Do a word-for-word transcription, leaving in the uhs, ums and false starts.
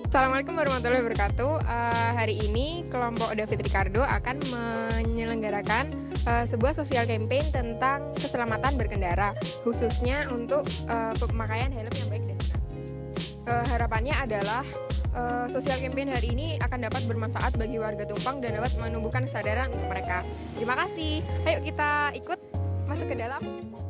Assalamualaikum warahmatullahi wabarakatuh. Uh, hari ini kelompok David Ricardo akan menyelenggarakan uh, sebuah sosial campaign tentang keselamatan berkendara, khususnya untuk uh, pemakaian helm yang baik dan benar. Uh, harapannya adalah uh, sosial campaign hari ini akan dapat bermanfaat bagi warga Tumpang dan dapat menumbuhkan kesadaran untuk mereka. Terima kasih. Ayo kita ikut masuk ke dalam.